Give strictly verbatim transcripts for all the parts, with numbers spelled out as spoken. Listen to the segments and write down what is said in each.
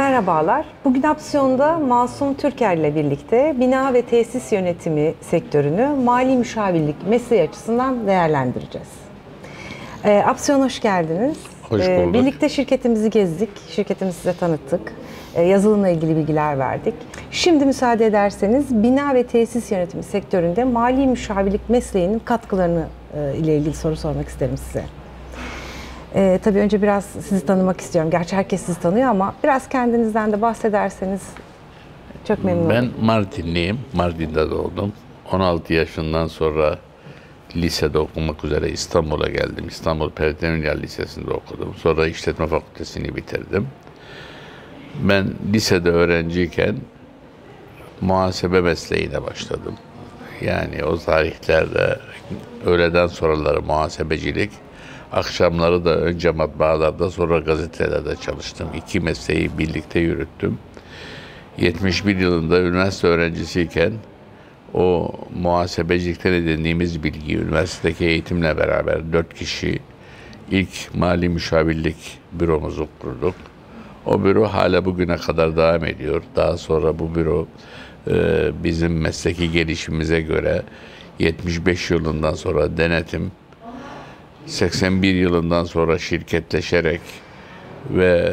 Merhabalar. Bugün Apsiyon'da Masum Türker ile birlikte bina ve tesis yönetimi sektörünü mali müşavirlik mesleği açısından değerlendireceğiz. E, Apsiyon hoş geldiniz. Hoş bulduk. E, birlikte şirketimizi gezdik, şirketimizi size tanıttık, e, yazılımla ilgili bilgiler verdik. Şimdi müsaade ederseniz bina ve tesis yönetimi sektöründe mali müşavirlik mesleğinin katkılarını e, ile ilgili soru sormak isterim size. Ee, tabii önce biraz sizi tanımak istiyorum. Gerçi herkes sizi tanıyor ama biraz kendinizden de bahsederseniz çok memnun olurum. Ben Mardinliyim. Mardin'de doğdum. on altı yaşından sonra lisede okumak üzere İstanbul'a geldim. İstanbul Pertemniyal Lisesi'nde okudum. Sonra işletme fakültesini bitirdim. Ben lisede öğrenciyken muhasebe mesleğine başladım. Yani o tarihlerde öğleden sonraları muhasebecilik, akşamları da önce matbaalarda sonra gazetelerde çalıştım. İki mesleği birlikte yürüttüm. yetmiş bir yılında üniversite öğrencisiyken o muhasebecilikten edindiğimiz bilgiyi üniversitedeki eğitimle beraber dört kişi ilk mali müşavirlik büromuzu kurduk. O büro hala bugüne kadar devam ediyor. Daha sonra bu büro bizim mesleki gelişimize göre yetmiş beş yılından sonra denetim, seksen bir yılından sonra şirketleşerek ve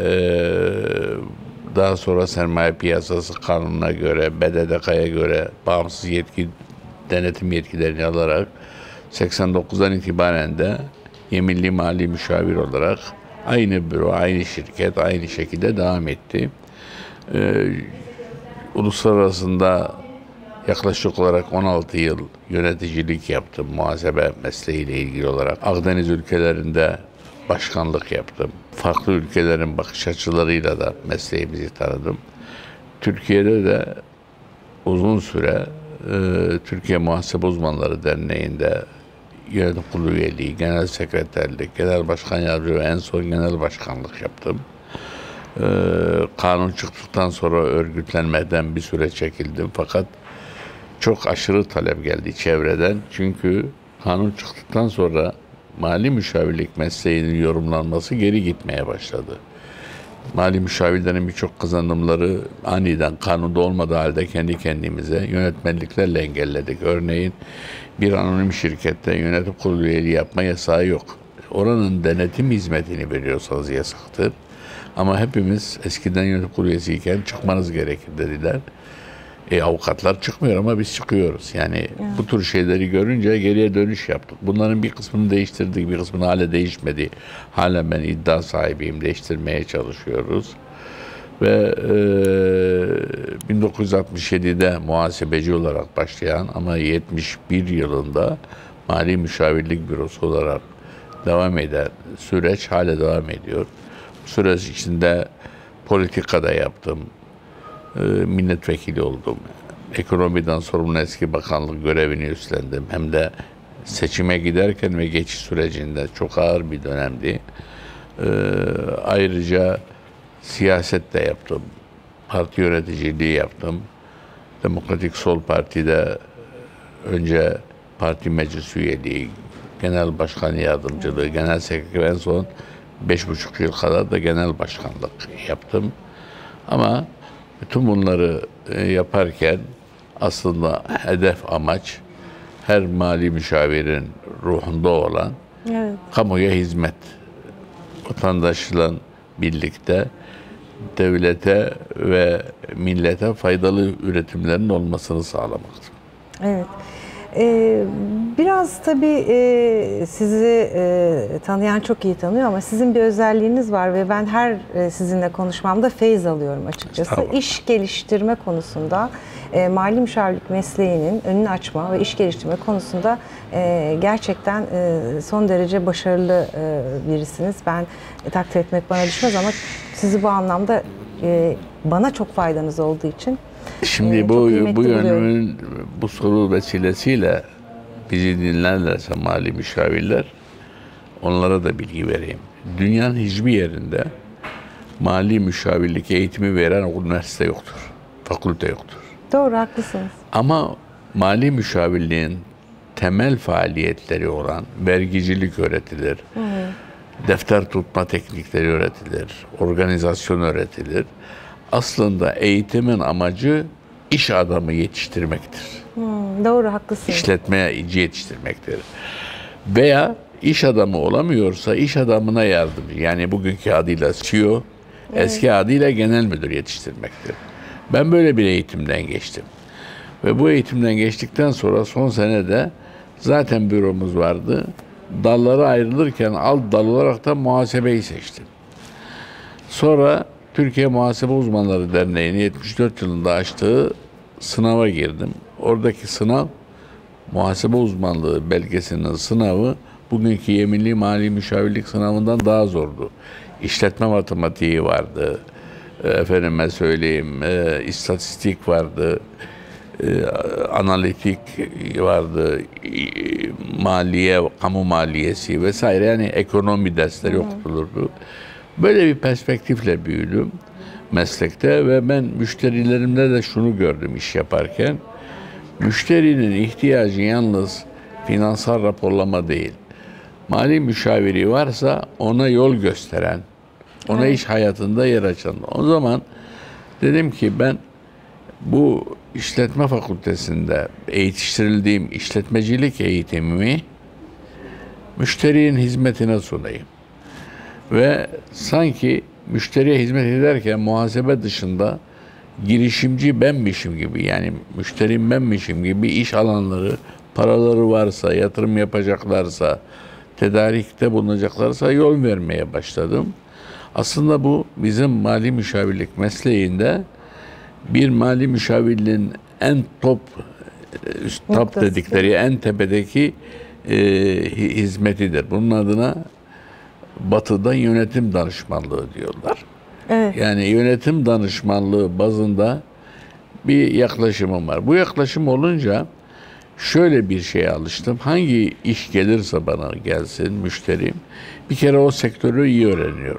daha sonra sermaye piyasası kanununa göre, B D D K'ya göre bağımsız yetki, denetim yetkilerini alarak seksen dokuzdan itibaren de yeminli mali müşavir olarak aynı büro, aynı şirket, aynı şekilde devam etti. Ee, uluslararasında yaklaşık olarak on altı yıl yöneticilik yaptım muhasebe mesleğiyle ilgili olarak. Akdeniz ülkelerinde başkanlık yaptım. Farklı ülkelerin bakış açılarıyla da mesleğimizi tanıdım. Türkiye'de de uzun süre e, Türkiye Muhasebe Uzmanları Derneği'nde yönetim kurulu üyeliği, genel sekreterlik, genel başkan yardımcılığı ve en son genel başkanlık yaptım. E, kanun çıktıktan sonra örgütlenmeden bir süre çekildim fakat çok aşırı talep geldi çevreden. Çünkü kanun çıktıktan sonra mali müşavirlik mesleğinin yorumlanması geri gitmeye başladı. Mali müşavirlerin birçok kazanımları aniden kanunda olmadığı halde kendi kendimize yönetmeliklerle engelledik. Örneğin bir anonim şirkette yönetim kurulu üyeliği yapma yasağı yok. Oranın denetim hizmetini veriyorsanız yasaktır. Ama hepimiz eskiden yönetim kurulu üyesiyken çıkmanız gerekir dediler. E, avukatlar çıkmıyor ama biz çıkıyoruz. Yani evet. Bu tür şeyleri görünce geriye dönüş yaptık. Bunların bir kısmını değiştirdik, bir kısmını hala değişmedi. Hala ben iddia sahibiyim, değiştirmeye çalışıyoruz. Ve e, bin dokuz yüz altmış yedide muhasebeci olarak başlayan ama yetmiş bir yılında mali müşavirlik bürosu olarak devam eden süreç hala devam ediyor. Bu süreç içinde politikada yaptım. Milletvekili oldum. Ekonomiden sorumlu eski bakanlık görevini üstlendim. Hem de seçime giderken ve geçiş sürecinde çok ağır bir dönemdi. Ee, ayrıca siyaset de yaptım. Parti yöneticiliği yaptım. Demokratik Sol Parti'de önce parti meclis üyeliği, genel başkan yardımcılığı, genel sekreter ve en son beş buçuk yıl kadar da genel başkanlık yaptım. Ama bütün bunları yaparken aslında hedef, amaç her mali müşavirin ruhunda olan evet. Kamuya hizmet, vatandaşla birlikte devlete ve millete faydalı üretimlerin olmasını sağlamaktır. Evet. Ee, biraz tabii e, sizi e, tanıyan çok iyi tanıyor ama sizin bir özelliğiniz var ve ben her e, sizinle konuşmamda feyz alıyorum açıkçası. İş geliştirme konusunda e, mali müşavirlik mesleğinin önünü açma ve iş geliştirme konusunda e, gerçekten e, son derece başarılı e, birisiniz. Ben e, takdir etmek bana düşmez ama sizi bu anlamda e, bana çok faydanız olduğu için Şimdi ee, bu bu yönümün bu soru vesilesiyle bizi dinlerlerse mali müşavirler onlara da bilgi vereyim. Dünyanın hiçbir yerinde mali müşavirlik eğitimi veren üniversite yoktur. Fakülte yoktur. Doğru, haklısınız. Ama mali müşavirliğin temel faaliyetleri olan vergicilik öğretilir. Hı hı. Defter tutma teknikleri öğretilir. Organizasyon öğretilir. Aslında eğitimin amacı iş adamı yetiştirmektir. Hmm, doğru, haklısınız. İşletmeci yetiştirmektir. Veya iş adamı olamıyorsa iş adamına yardımcı. Yani bugünkü adıyla C E O, evet. Eski adıyla genel müdür yetiştirmektir. Ben böyle bir eğitimden geçtim. Ve bu eğitimden geçtikten sonra son senede zaten büromuz vardı. Dallara ayrılırken alt dal olarak da muhasebeyi seçtim. Sonra Türkiye Muhasebe Uzmanları Derneği'nin yetmiş dört yılında açtığı sınava girdim. Oradaki sınav, muhasebe uzmanlığı belgesinin sınavı bugünkü yeminli mali müşavirlik sınavından daha zordu. İşletme matematiği vardı, efendime söyleyeyim, e, istatistik vardı, e, analitik vardı, e, maliye, kamu maliyesi vesaire, yani ekonomi dersleri okutulurdu. Böyle bir perspektifle büyüdüm meslekte ve ben müşterilerimde de şunu gördüm iş yaparken. Müşterinin ihtiyacı yalnız finansal raporlama değil. Mali müşaviri varsa ona yol gösteren, ona evet. iş hayatında yer açan. O zaman dedim ki ben bu işletme fakültesinde yetiştirildiğim işletmecilik eğitimimi müşterinin hizmetine sunayım. Ve sanki müşteriye hizmet ederken muhasebe dışında girişimci benmişim gibi, yani müşterim benmişim gibi iş alanları, paraları varsa, yatırım yapacaklarsa, tedarikte bulunacaklarsa yol vermeye başladım. Aslında bu bizim mali müşavirlik mesleğinde bir mali müşavirliğin en top, üst top dedikleri en tepedeki e, hizmetidir. Bunun adına Batı'da yönetim danışmanlığı diyorlar. Evet. Yani yönetim danışmanlığı bazında bir yaklaşımım var. Bu yaklaşım olunca şöyle bir şeye alıştım. Hangi iş gelirse bana gelsin müşterim, bir kere o sektörü iyi öğreniyorum.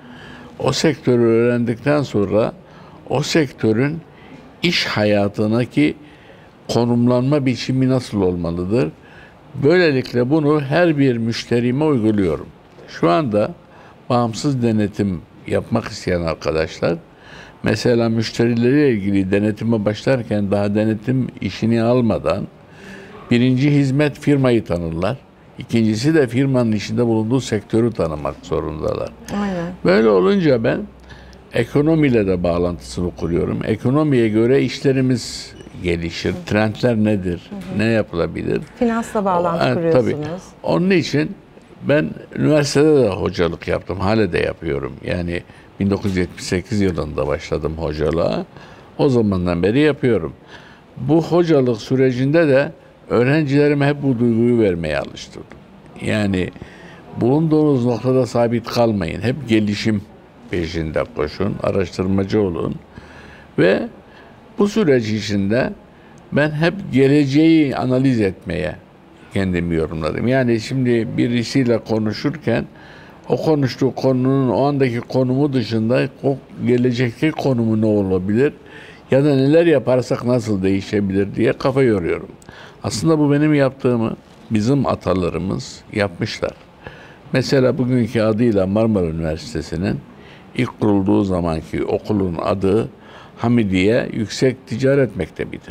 O sektörü öğrendikten sonra o sektörün iş hayatındaki konumlanma biçimi nasıl olmalıdır? Böylelikle bunu her bir müşterime uyguluyorum. Şu anda bağımsız denetim yapmak isteyen arkadaşlar, mesela müşterileriyle ilgili denetime başlarken daha denetim işini almadan birinci hizmet firmayı tanırlar. İkincisi de firmanın içinde bulunduğu sektörü tanımak zorundalar. Aynen. Böyle olunca ben ekonomiyle de bağlantısını kuruyorum. Ekonomiye göre işlerimiz gelişir. Trendler nedir? Hı hı. Ne yapılabilir? Finansla bağlantı o, kuruyorsunuz. Tabii. Onun için ben üniversitede de hocalık yaptım. Hala de yapıyorum. Yani bin dokuz yüz yetmiş sekiz yılında başladım hocalığa. O zamandan beri yapıyorum. Bu hocalık sürecinde de öğrencilerime hep bu duyguyu vermeye alıştırdım. Yani bulunduğunuz noktada sabit kalmayın. Hep gelişim peşinde koşun, araştırmacı olun. Ve bu süreç içinde ben hep geleceği analiz etmeye kendimi yorumladım. Yani şimdi birisiyle konuşurken o konuştuğu konunun o andaki konumu dışında o gelecekteki konumu ne olabilir ya da neler yaparsak nasıl değişebilir diye kafa yoruyorum. Aslında bu benim yaptığımı bizim atalarımız yapmışlar. Mesela bugünkü adıyla Marmara Üniversitesi'nin ilk kurulduğu zamanki okulun adı Hamidiye Yüksek Ticaret Mektebi'dir.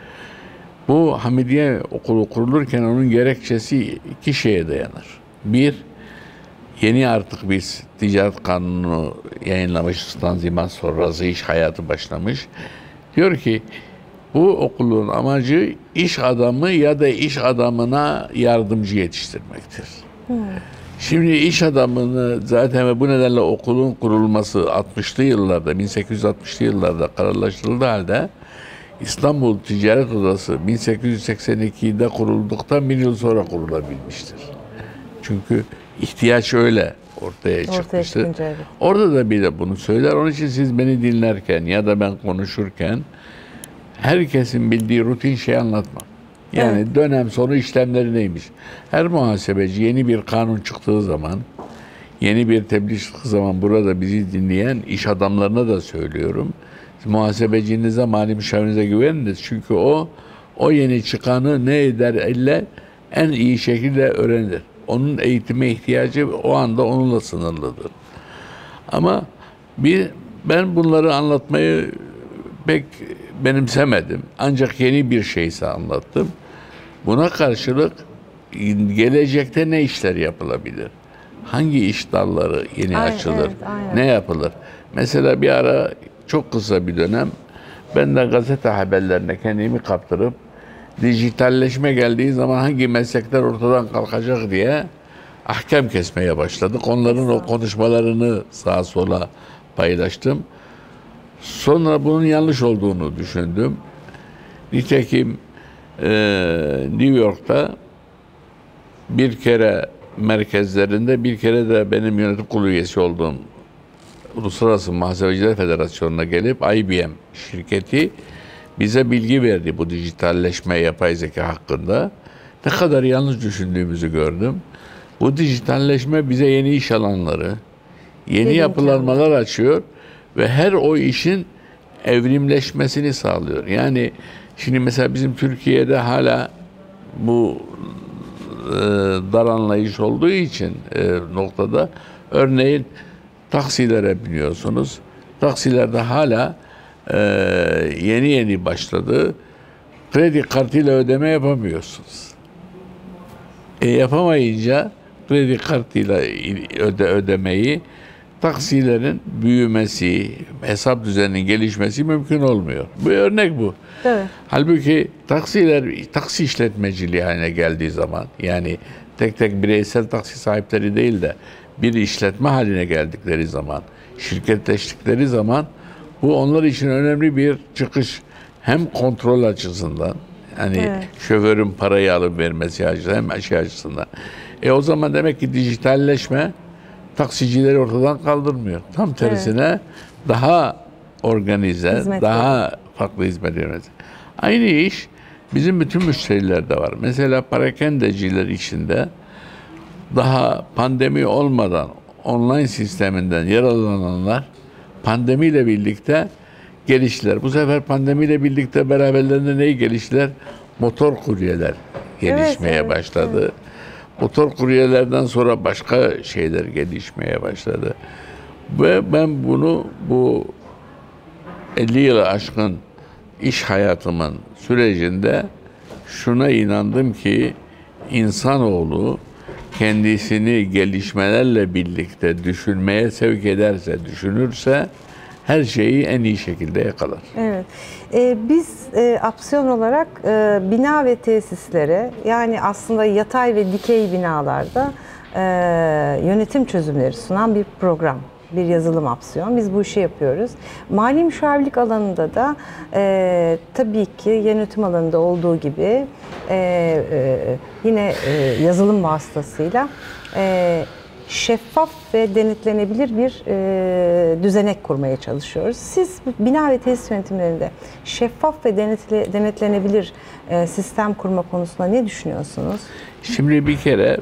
Bu Hamidiye okulu kurulurken onun gerekçesi iki şeye dayanır. Bir, yeni artık biz ticaret kanunu yayınlamış, Tanzimat sonrası iş hayatı başlamış. Diyor ki bu okulun amacı iş adamı ya da iş adamına yardımcı yetiştirmektir. Hmm. Şimdi iş adamını zaten ve bu nedenle okulun kurulması altmışlı yıllarda, bin sekiz yüz altmışlı yıllarda kararlaştırıldığı halde İstanbul Ticaret Odası bin sekiz yüz seksen iki'de kurulduktan bir yıl sonra kurulabilmiştir. Çünkü ihtiyaç öyle ortaya çıkmıştır. Ortaya evet. Orada da bir de bunu söyler. Onun için siz beni dinlerken ya da ben konuşurken herkesin bildiği rutin şey anlatmam. Yani evet. Dönem sonu işlemleri neymiş? Her muhasebeci yeni bir kanun çıktığı zaman, yeni bir tebliğ çıktığı zaman burada bizi dinleyen iş adamlarına da söylüyorum. Muhasebecinize, mali müşavirinize güveniniz. Çünkü o, o yeni çıkanı ne eder elle en iyi şekilde öğrenir. Onun eğitime ihtiyacı o anda onunla sınırlıdır. Ama bir ben bunları anlatmayı pek benimsemedim. Ancak yeni bir şeyse anlattım. Buna karşılık gelecekte ne işler yapılabilir? Hangi iş dalları yeni Aynen, açılır? evet, aynen. Ne yapılır? Mesela bir ara çok kısa bir dönem ben de gazete haberlerine kendimi kaptırıp dijitalleşme geldiği zaman hangi meslekler ortadan kalkacak diye ahkam kesmeye başladık. Onların o konuşmalarını sağa sola paylaştım. Sonra bunun yanlış olduğunu düşündüm. Nitekim e, New York'ta bir kere merkezlerinde, bir kere de benim yönetim kurulu üyesi olduğum Uluslararası Muhasebeciler Federasyonu'na gelip I B M şirketi bize bilgi verdi bu dijitalleşme, yapay zeka hakkında. Ne kadar yanlış düşündüğümüzü gördüm. Bu dijitalleşme bize yeni iş alanları, yeni Yeni yapılanmalar açıyor ve her o işin evrimleşmesini sağlıyor. Yani şimdi mesela bizim Türkiye'de hala bu e, dar anlayış olduğu için e, noktada örneğin taksilere biniyorsunuz. Taksilerde hala e, yeni yeni başladı. Kredi kartıyla ödeme yapamıyorsunuz. E, yapamayınca kredi kartıyla öde, ödemeyi taksilerin büyümesi, hesap düzeninin gelişmesi mümkün olmuyor. Bu örnek bu. Evet. Halbuki taksiler taksi işletmeciliği haline geldiği zaman, yani tek tek bireysel taksi sahipleri değil de bir işletme haline geldikleri zaman, şirketleştikleri zaman bu onlar için önemli bir çıkış. Hem kontrol açısından, hani Evet. şoförün parayı alıp vermesi açısından hem şey açısından. E o zaman demek ki dijitalleşme taksicileri ortadan kaldırmıyor. Tam tersine daha organize, Hizmet daha veriyor. farklı hizmet veriyor. Aynı iş bizim bütün müşterilerde var. Mesela parakendeciler içinde daha pandemi olmadan online sisteminden yararlananlar pandemiyle birlikte geliştiler. Bu sefer pandemiyle birlikte beraberlerinde neyi geliştiler? Motor kuryeler gelişmeye Evet, evet, başladı. evet. Motor kuryelerden sonra başka şeyler gelişmeye başladı. Ve ben bunu bu elli yılı aşkın iş hayatımın sürecinde şuna inandım ki insanoğlu kendisini gelişmelerle birlikte düşünmeye sevk ederse, düşünürse her şeyi en iyi şekilde yakalar. Evet. Ee, biz e, Apsiyon olarak e, bina ve tesislere, yani aslında yatay ve dikey binalarda e, yönetim çözümleri sunan bir program, bir yazılım Apsiyon. Biz bu işi yapıyoruz. Mali müşavirlik alanında da e, tabii ki yönetim alanında olduğu gibi e, e, yine e, yazılım vasıtasıyla e, şeffaf ve denetlenebilir bir e, düzenek kurmaya çalışıyoruz. Siz bina ve tesis yönetimlerinde şeffaf ve denetle, denetlenebilir e, sistem kurma konusunda ne düşünüyorsunuz? Şimdi bir kere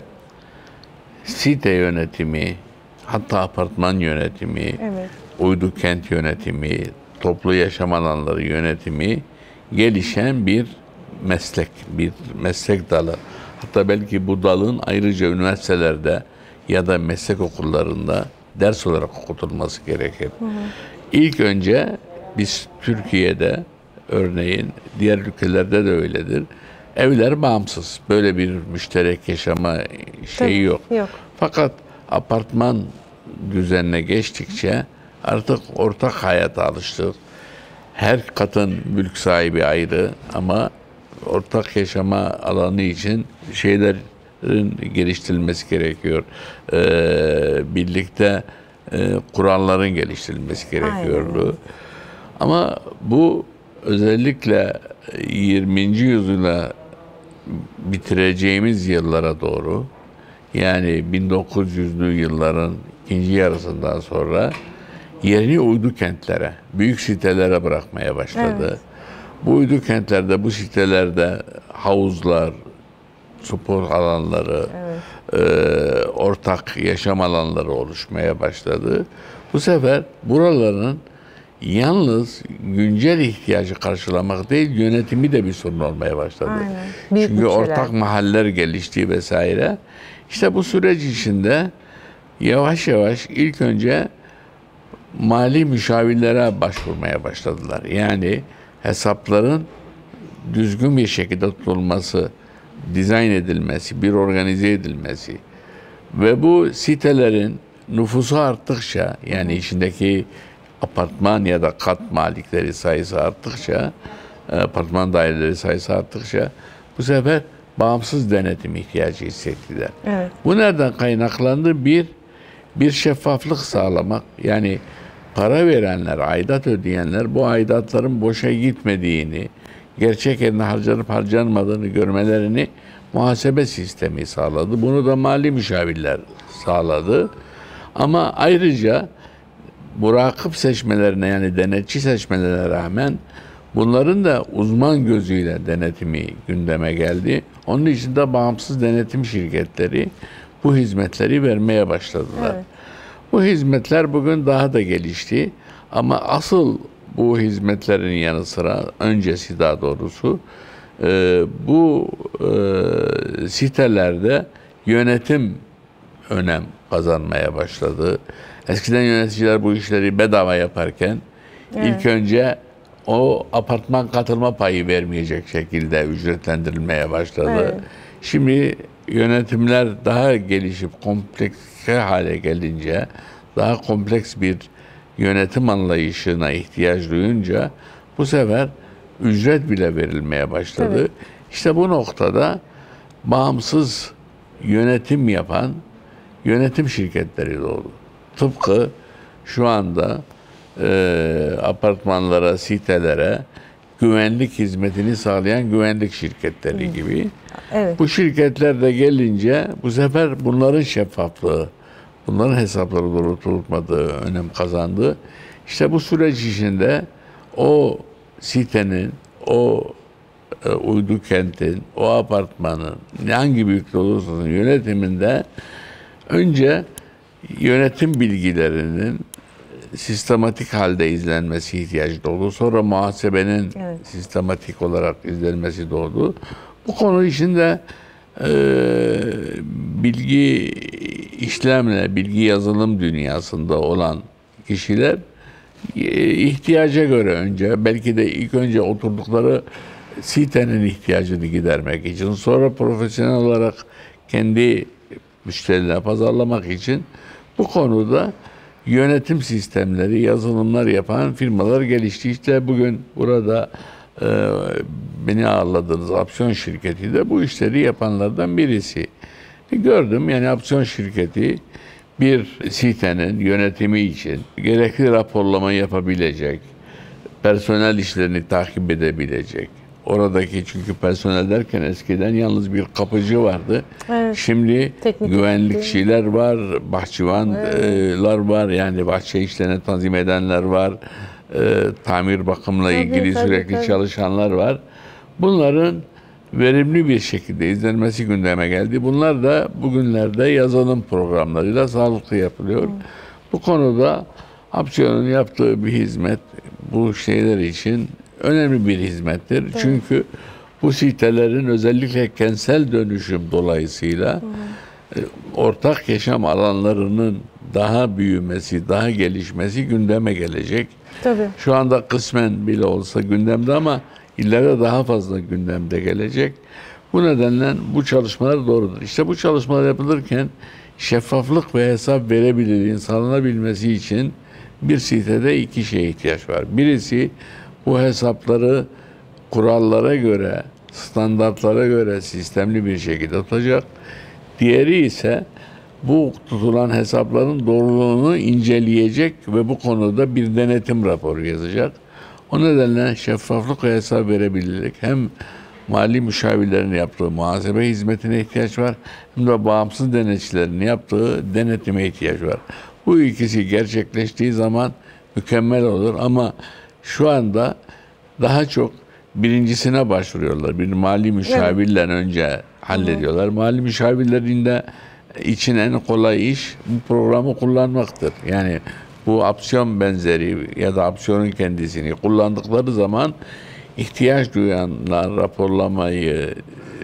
site yönetimi, hatta apartman yönetimi, Evet. uydu kent yönetimi, toplu yaşam alanları yönetimi gelişen bir meslek, bir meslek dalı. Hatta belki bu dalın ayrıca üniversitelerde ya da meslek okullarında ders olarak okutulması gerekir. Hı hı. İlk önce biz Türkiye'de örneğin diğer ülkelerde de öyledir. Evler bağımsız. Böyle bir müşterek yaşama şeyi yok. Yok. Fakat apartman düzenine geçtikçe artık ortak hayata alıştık. Her katın mülk sahibi ayrı ama ortak yaşama alanı için şeyler geliştirilmesi gerekiyor. Ee, birlikte e, kuralların geliştirilmesi gerekiyordu. Aynen. Ama bu özellikle yirminci yüzyıla bitireceğimiz yıllara doğru, yani bin dokuz yüzlü yılların ikinci yarısından sonra yerini uydu kentlere, büyük sitelere bırakmaya başladı. Evet. Bu uydu kentlerde, bu sitelerde havuzlar, spor alanları, evet. e, ortak yaşam alanları oluşmaya başladı. Bu sefer buraların yalnız güncel ihtiyacı karşılamak değil, yönetimi de bir sorun olmaya başladı. Çünkü bütçeler, ortak mahalleler gelişti vesaire. İşte bu süreç içinde yavaş yavaş ilk önce mali müşavirlere başvurmaya başladılar. Yani hesapların düzgün bir şekilde tutulması, dizayn edilmesi, bir organize edilmesi ve bu sitelerin nüfusu arttıkça, yani içindeki apartman ya da kat malikleri sayısı arttıkça, apartman daireleri sayısı arttıkça bu sefer bağımsız denetim ihtiyacı hissettiler. Evet. Bu nereden kaynaklandı? Bir, bir şeffaflık sağlamak. Yani para verenler, aidat ödeyenler bu aidatların boşa gitmediğini, gerçek yerine harcanıp harcanmadığını görmelerini muhasebe sistemi sağladı. Bunu da mali müşavirler sağladı. Ama ayrıca murakip seçmelerine, yani denetçi seçmelerine rağmen bunların da uzman gözüyle denetimi gündeme geldi. Onun için de bağımsız denetim şirketleri bu hizmetleri vermeye başladılar. Evet. Bu hizmetler bugün daha da gelişti. Ama asıl bu hizmetlerin yanı sıra, öncesi daha doğrusu, e, bu e, sitelerde yönetim önem kazanmaya başladı. Eskiden yöneticiler bu işleri bedava yaparken evet. ilk önce o apartman katılma payı vermeyecek şekilde ücretlendirilmeye başladı. Evet. Şimdi yönetimler daha gelişip kompleks hale gelince, daha kompleks bir yönetim anlayışına ihtiyaç duyunca bu sefer ücret bile verilmeye başladı. Evet. İşte bu noktada bağımsız yönetim yapan yönetim şirketleri doğdu. Tıpkı şu anda e, apartmanlara, sitelere güvenlik hizmetini sağlayan güvenlik şirketleri gibi. Evet. Bu şirketler de gelince bu sefer bunların şeffaflığı, bunların hesapları doğru tutulmadığı önem kazandı. İşte bu süreç içinde o sitenin, o e, uydu kentin, o apartmanın hangi büyüklükte olursa olsun yönetiminde önce yönetim bilgilerinin sistematik halde izlenmesi ihtiyacı doğdu. Sonra muhasebenin evet. sistematik olarak izlenmesi doğdu. Bu konu içinde e, bilgi işlemle, bilgi yazılım dünyasında olan kişiler e, ihtiyaca göre önce, belki de ilk önce oturdukları sitenin ihtiyacını gidermek için, sonra profesyonel olarak kendi müşterilerine pazarlamak için bu konuda yönetim sistemleri, yazılımlar yapan firmalar gelişti. İşte bugün burada e, beni ağırladığınız Apsiyon şirketi de bu işleri yapanlardan birisi. E, gördüm, yani Apsiyon şirketi bir sitenin yönetimi için gerekli raporlama yapabilecek, personel işlerini takip edebilecek. Oradaki, çünkü personel derken eskiden yalnız bir kapıcı vardı. Evet. Şimdi teknik güvenlikçiler teknik. var, bahçıvanlar evet. var, yani bahçe işlerini tanzim edenler var, e, tamir bakımla tabii, ilgili tabii, sürekli tabii. çalışanlar var. Bunların verimli bir şekilde izlenmesi gündeme geldi. Bunlar da bugünlerde yazılım programlarıyla sağlıklı yapılıyor. Hı. Bu konuda Apsiyon'un yaptığı bir hizmet bu şeyler için önemli bir hizmettir. Evet. Çünkü bu sitelerin özellikle kentsel dönüşüm dolayısıyla hmm. ortak yaşam alanlarının daha büyümesi, daha gelişmesi gündeme gelecek. Tabii. Şu anda kısmen bile olsa gündemde ama ileride daha fazla gündemde gelecek. Bu nedenle bu çalışmalar doğrudur. İşte bu çalışmalar yapılırken şeffaflık ve hesap verebilirliğin sağlanabilmesi için bir sitede iki şeye ihtiyaç var. Birisi bu hesapları kurallara göre, standartlara göre sistemli bir şekilde tutacak. Diğeri ise bu tutulan hesapların doğruluğunu inceleyecek ve bu konuda bir denetim raporu yazacak. O nedenle şeffaflık ve hesap verebilirlik hem mali müşavirlerin yaptığı muhasebe hizmetine ihtiyaç var, hem de bağımsız denetçilerin yaptığı denetime ihtiyaç var. Bu ikisi gerçekleştiği zaman mükemmel olur ama şu anda daha çok birincisine başvuruyorlar. Bir mali müşavirle evet. önce hallediyorlar. Evet. Mali müşavirlerin de için en kolay iş bu programı kullanmaktır. Yani bu Apsiyon benzeri ya da Apsiyon'un kendisini kullandıkları zaman ihtiyaç duyanlar raporlamayı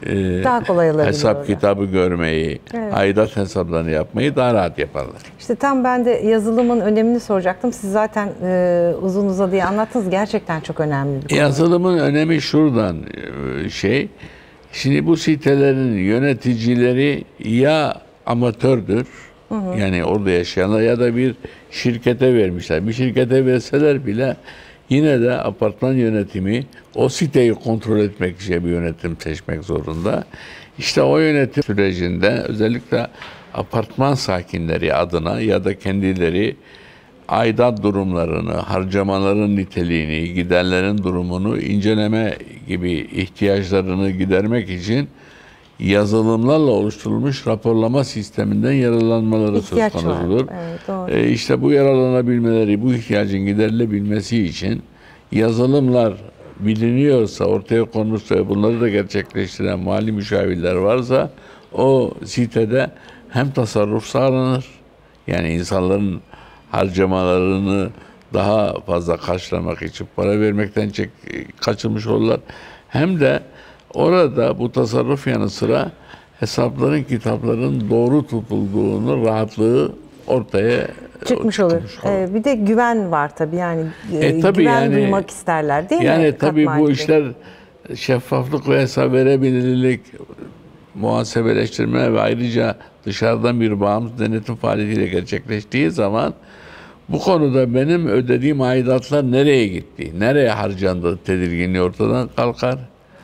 e, daha kolay alabiliyor hesap orada. kitabı görmeyi, Evet. aidat hesaplarını yapmayı daha rahat yaparlar. İşte tam ben de yazılımın önemini soracaktım. Siz zaten e, uzun uzadıya anlattınız. Gerçekten çok önemli bir konu. Yazılımın önemi şuradan e, şey, şimdi bu sitelerin yöneticileri ya amatördür, hı hı. yani orada yaşayanlar, ya da bir şirkete vermişler. Bir şirkete verseler bile yine de apartman yönetimi o siteyi kontrol etmek için bir yönetim seçmek zorunda. İşte o yönetim sürecinde özellikle apartman sakinleri adına ya da kendileri aidat durumlarını, harcamaların niteliğini, giderlerin durumunu inceleme gibi ihtiyaçlarını gidermek için yazılımlarla oluşturulmuş raporlama sisteminden yararlanmaları İhtiyaç söz konusudur. var. Evet, doğru. E işte bu yararlanabilmeleri, bu ihtiyacın giderilebilmesi için yazılımlar biliniyorsa, ortaya konulursa ve bunları da gerçekleştiren mali müşavirler varsa o sitede hem tasarruf sağlanır, yani insanların harcamalarını daha fazla karşılamak için para vermekten çek, kaçınmış olurlar. Hem de orada bu tasarruf yanı sıra hesapların, kitapların doğru tutulduğunu rahatlığı ortaya çıkmış olur. çıkmış olur. Ee, bir de güven var tabii, yani E, tabii güven yani, duymak isterler değil yani mi? Yani tabii Katma bu gibi. işler şeffaflık ve hesap verebilirlik, muhasebeleştirme ve ayrıca dışarıdan bir bağımsız denetim faaliyetiyle gerçekleştiği zaman bu konuda benim ödediğim aidatlar nereye gitti, nereye harcandı tedirginliği ortadan kalkar.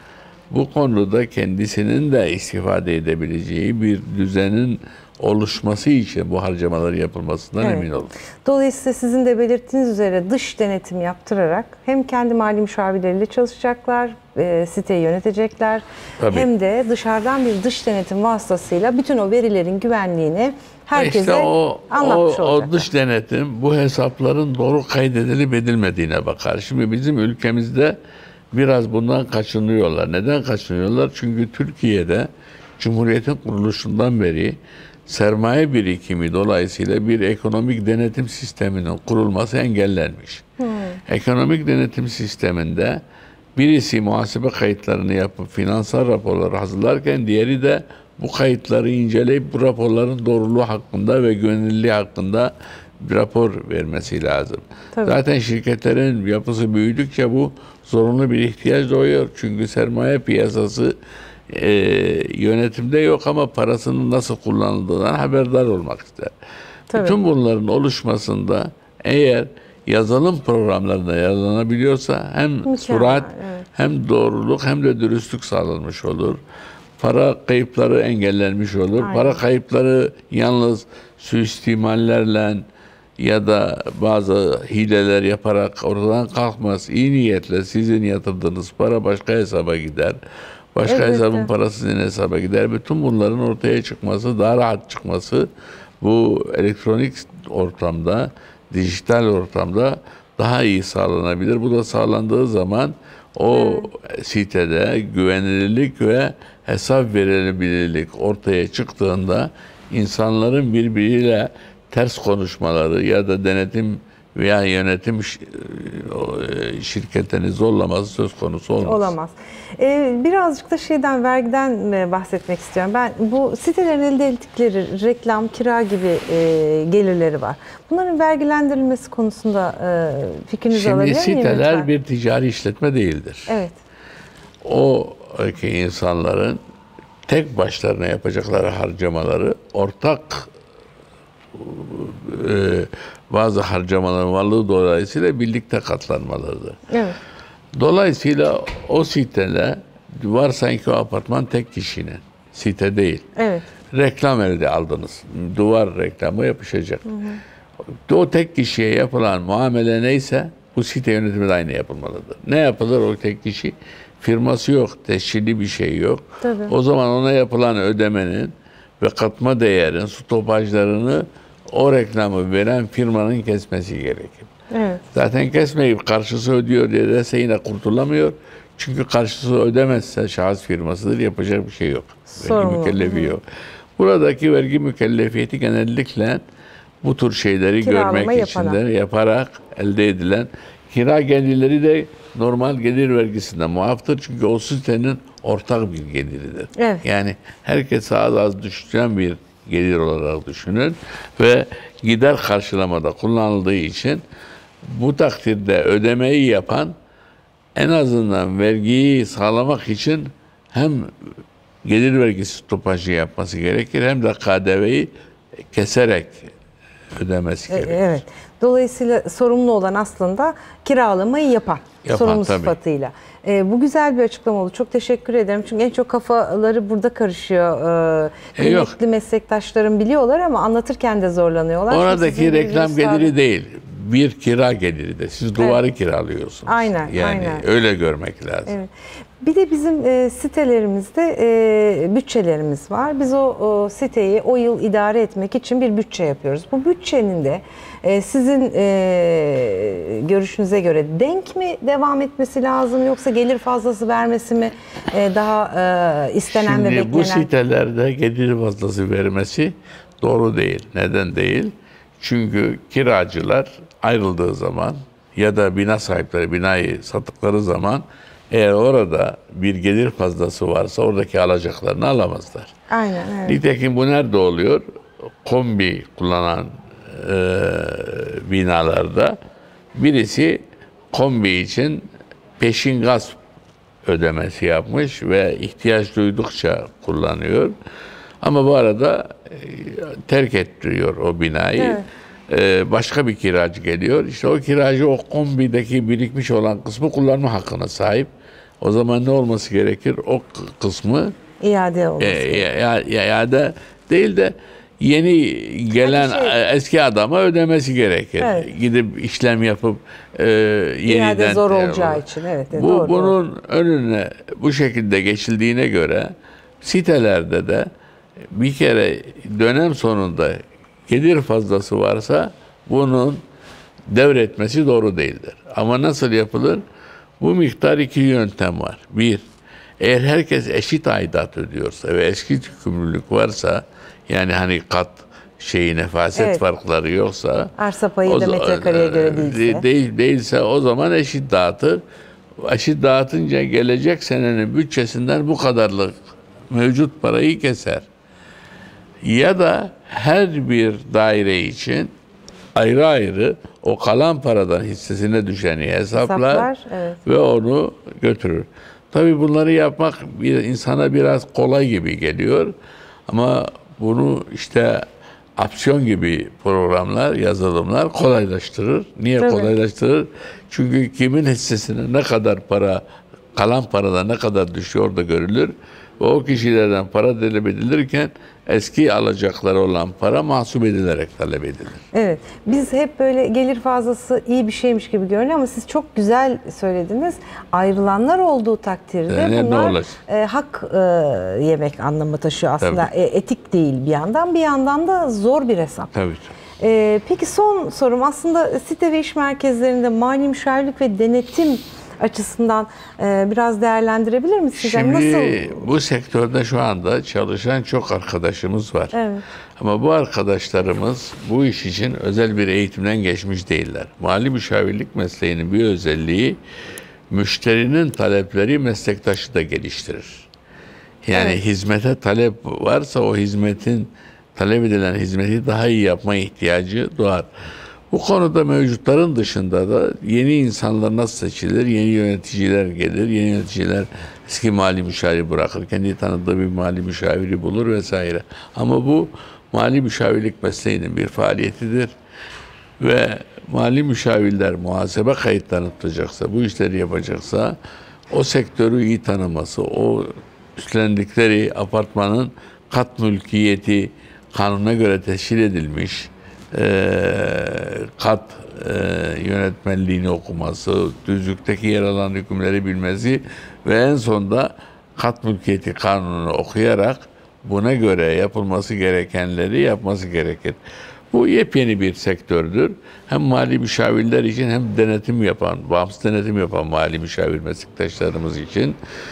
Bu konuda kendisinin de istifade edebileceği bir düzenin oluşması için bu harcamaların yapılmasından Evet. emin olun. Dolayısıyla sizin de belirttiğiniz üzere dış denetim yaptırarak hem kendi mali müşavirleriyle çalışacaklar, e, siteyi yönetecekler, Tabii. hem de dışarıdan bir dış denetim vasıtasıyla bütün o verilerin güvenliğini herkese İşte o, anlatmış o, olacaklar. o dış denetim bu hesapların doğru kaydedilip edilmediğine bakar. Şimdi bizim ülkemizde biraz bundan kaçınıyorlar. Neden kaçınıyorlar? Çünkü Türkiye'de Cumhuriyet'in kuruluşundan beri sermaye birikimi dolayısıyla bir ekonomik denetim sisteminin kurulması engellenmiş. Hmm. Ekonomik denetim sisteminde birisi muhasebe kayıtlarını yapıp finansal raporları hazırlarken diğeri de bu kayıtları inceleyip bu raporların doğruluğu hakkında ve güvenilirliği hakkında bir rapor vermesi lazım. Tabii. Zaten şirketlerin yapısı büyüdükçe bu zorunlu bir ihtiyaç doğuyor. Çünkü sermaye piyasası e, yönetimde yok ama parasının nasıl kullanıldığından haberdar olmak ister. Tabii. Bütün bunların oluşmasında eğer yazılım programlarına yararlanabiliyorsa hem Mükemmel, sürat evet. hem doğruluk hem de dürüstlük sağlanmış olur. Para kayıpları engellenmiş olur. Aynen. Para kayıpları yalnız suistimallerle ya da bazı hileler yaparak ortadan kalkmaz. İyi niyetle sizin yatırdığınız para başka hesaba gider. Başka evet, hesabın evet. parası sizin hesaba gider. Bütün bunların ortaya çıkması, daha rahat çıkması bu elektronik ortamda, dijital ortamda daha iyi sağlanabilir. Bu da sağlandığı zaman o evet. sitede güvenilirlik ve hesap verilebilirlik ortaya çıktığında insanların birbiriyle ters konuşmaları ya da denetim veya yönetim şirketini zorlaması söz konusu olmaz. Olamaz. Ee, birazcık da şeyden, vergiden bahsetmek istiyorum. Ben bu sitelerin elde ettikleri reklam, kira gibi e, gelirleri var. Bunların vergilendirilmesi konusunda e, fikrinizi alabilir miyim? Şimdi siteler bir ticari işletme değildir. Evet. O ki insanların tek başlarına yapacakları harcamaları ortak e, bazı harcamaların varlığı dolayısıyla birlikte katlanmalıdır. Evet. Dolayısıyla o siteler varsayın ki o apartman tek kişinin, site değil. Evet. Reklam elde aldınız. Duvar reklamı yapışacak. Hı hı. O tek kişiye yapılan muamele neyse bu site yönetimi de aynı yapılmalıdır. Ne yapılır o tek kişi? Firması yok, tescilli bir şey yok. Tabii. O zaman ona yapılan ödemenin ve katma değerin stopajlarını o reklamı veren firmanın kesmesi gerekir. Evet. Zaten kesmeyip karşısı ödüyor diye dese yine kurtulamıyor. Çünkü karşısı ödemezse şahıs firmasıdır, yapacak bir şey yok. Vergi mükellefi yok. Buradaki vergi mükellefiyeti genellikle bu tür şeyleri Kiralama görmek için de yaparak elde edilen, Kira gelirleri de normal gelir vergisinden muaftır. Çünkü o sitenin ortak bir geliridir. Evet. Yani herkese az az düşen bir gelir olarak düşünün ve gider karşılamada kullanıldığı için bu takdirde ödemeyi yapan en azından vergiyi sağlamak için hem gelir vergisi stopajı yapması gerekir hem de K D V'yi keserek ödemesi gerekir. Evet. Dolayısıyla sorumlu olan aslında kiralamayı yapan, Yapan, sorumlu tabii. sıfatıyla. Ee, bu güzel bir açıklama oldu. Çok teşekkür ederim. Çünkü en çok kafaları burada karışıyor. Ee, E, yok. kıymetli meslektaşlarım biliyorlar ama anlatırken de zorlanıyorlar. Şimdi Oradaki sizin gibi reklam bir geliri üstadım- değil, bir kira geliri de. Siz duvarı kiralıyorsunuz. Aynen, Yani aynen. öyle görmek lazım. Evet. Bir de bizim e, sitelerimizde e, bütçelerimiz var. Biz o, o siteyi o yıl idare etmek için bir bütçe yapıyoruz. Bu bütçenin de e, sizin e, görüşünüze göre denk mi devam etmesi lazım yoksa gelir fazlası vermesi mi e, daha e, istenen ve Şimdi beklenen? bu sitelerde gelir fazlası vermesi doğru değil. Neden değil? Çünkü kiracılar ayrıldığı zaman ya da bina sahipleri binayı sattıkları zaman eğer orada bir gelir fazlası varsa oradaki alacaklarını alamazlar. Aynen, evet. Nitekim bu nerede oluyor? Kombi kullanan e, binalarda birisi kombi için peşin gaz ödemesi yapmış ve ihtiyaç duydukça kullanıyor. Ama bu arada e, terk ettiriyor o binayı. Evet. E, başka bir kiracı geliyor. İşte o kiracı o kombideki birikmiş olan kısmı kullanma hakkına sahip. O zaman ne olması gerekir? O k- kısmı İade olması. e, ya, ya, ya, ya da değil de yeni gelen Hani şey- e, eski adama ödemesi gerekir. Evet. Gidip işlem yapıp e, yeniden İade zor e, olacağı için. Evet, evet, bu doğru, doğru. bunun önüne bu şekilde geçildiğine göre sitelerde de bir kere dönem sonunda gelir fazlası varsa bunun devretmesi doğru değildir. Ama nasıl yapılır? Bu miktar iki yöntem var. Bir, eğer herkes eşit aidat ödüyorsa ve eşit yükümlülük varsa, yani hani kat şeyi nefaset Evet. farkları yoksa, Arsa payı da o za- metrekareye göre değilse. değil, değilse o zaman eşit dağıtır. Eşit dağıtınca gelecek senenin bütçesinden bu kadarlık mevcut parayı keser. Ya da her bir daire için ayrı ayrı o kalan paradan hissesine düşeni hesaplar, Hesaplar, evet. ve onu götürür. Tabii bunları yapmak bir insana biraz kolay gibi geliyor. Ama bunu işte opsiyon gibi programlar, yazılımlar kolaylaştırır. Niye Tabii. kolaylaştırır? Çünkü kimin hissesine ne kadar para, kalan parada ne kadar düşüyor da görülür. Ve o kişilerden para talep edilirken eski alacakları olan para mahsup edilerek talep edilir. Evet, biz hep böyle gelir fazlası iyi bir şeymiş gibi görünüyor ama siz çok güzel söylediniz. Ayrılanlar olduğu takdirde Yani ne bunlar olacak? e, hak e, yemek anlamı taşıyor aslında. E, etik değil bir yandan, bir yandan da zor bir hesap. Tabii. E, peki son sorum aslında site ve iş merkezlerinde mali müşavirlik ve denetim açısından e, biraz değerlendirebilir misiniz? Yani Şimdi nasıl? bu sektörde şu anda çalışan çok arkadaşımız var. Evet. Ama bu arkadaşlarımız bu iş için özel bir eğitimden geçmiş değiller. Mali müşavirlik mesleğinin bir özelliği müşterinin talepleri meslektaşı da geliştirir. Yani Evet. hizmete talep varsa o hizmetin talep edilen hizmeti daha iyi yapma ihtiyacı doğar. Bu konuda mevcutların dışında da yeni insanlar nasıl seçilir? Yeni yöneticiler gelir. Yeni yöneticiler eski mali müşaviri bırakır. Kendi tanıdığı bir mali müşaviri bulur vesaire. Ama bu mali müşavirlik mesleğinin bir faaliyetidir. Ve mali müşavirler muhasebe kayıtlarını tutacaksa, bu işleri yapacaksa o sektörü iyi tanıması, o üstlendikleri apartmanın kat mülkiyeti kanuna göre teşkil edilmiş, e, kat e, yönetmenliğini okuması, düzlükteki yer alan hükümleri bilmesi ve en sonunda kat mülkiyeti kanununu okuyarak buna göre yapılması gerekenleri yapması gerekir. Bu yepyeni bir sektördür. Hem mali müşavirler için hem denetim yapan, bağımsız denetim yapan mali müşavir meslektaşlarımız için.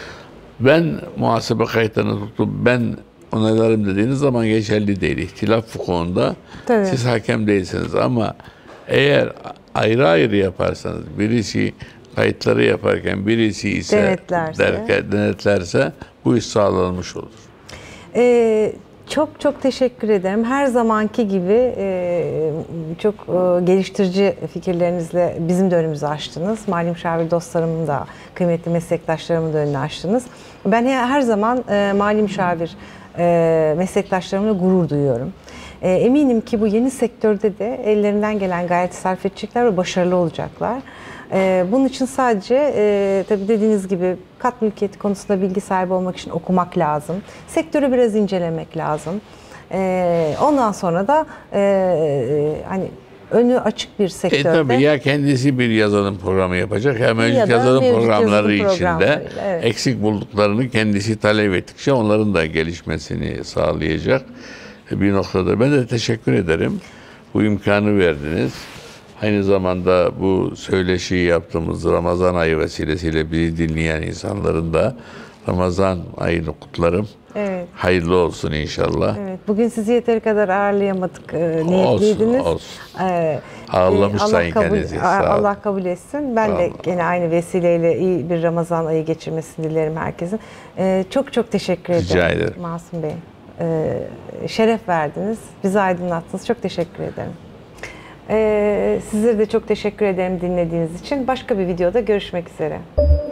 Ben muhasebe kayıtlarını tutup ben onaylarım dediğiniz zaman geçerli değil. İhtilaf hukukunda Tabii. siz hakem değilsiniz ama Eğer ayrı ayrı yaparsanız, birisi kayıtları yaparken birisi ise denetlerse, derken, denetlerse bu iş sağlanmış olur. Ee, çok çok teşekkür ederim. Her zamanki gibi e, çok e, geliştirici fikirlerinizle bizim de önümüzü açtınız. Mali müşavir dostlarımın da, kıymetli meslektaşlarımın da önünü açtınız. Ben her zaman e, mali müşavir e, meslektaşlarımla gurur duyuyorum. E, eminim ki bu yeni sektörde de ellerinden gelen gayreti sarf edecekler ve başarılı olacaklar. Ee, bunun için sadece e, tabii dediğiniz gibi kat mülkiyeti konusunda bilgi sahibi olmak için okumak lazım. Sektörü biraz incelemek lazım. Ee, ondan sonra da e, e, hani önü açık bir sektörde. E tabii ya kendisi bir yazılım programı yapacak ya mevcut Ya da yazılım mevcut programları yazılım içinde programlarıyla, evet. eksik bulduklarını kendisi talep ettikçe onların da gelişmesini sağlayacak bir noktada. Ben de teşekkür ederim. Bu imkanı verdiniz. Aynı zamanda bu söyleşiyi yaptığımız Ramazan ayı vesilesiyle bizi dinleyen insanların da Ramazan ayını kutlarım. Evet. Hayırlı olsun inşallah. Evet. Bugün sizi yeteri kadar ağırlayamadık. E, niyetliydiniz. Olsun, olsun. Ee, Ağırlamış Allah sayın kabul, kendinizi. Sağ olun. Allah kabul etsin. Ben de Allah. gene aynı vesileyle iyi bir Ramazan ayı geçirmesini dilerim herkesin. Ee, çok çok teşekkür ederim. Rica ederim. Masum Bey. Ee, şeref verdiniz. Bizi aydınlattınız. Çok teşekkür ederim. Ee, sizlere de çok teşekkür ederim dinlediğiniz için. Başka bir videoda görüşmek üzere.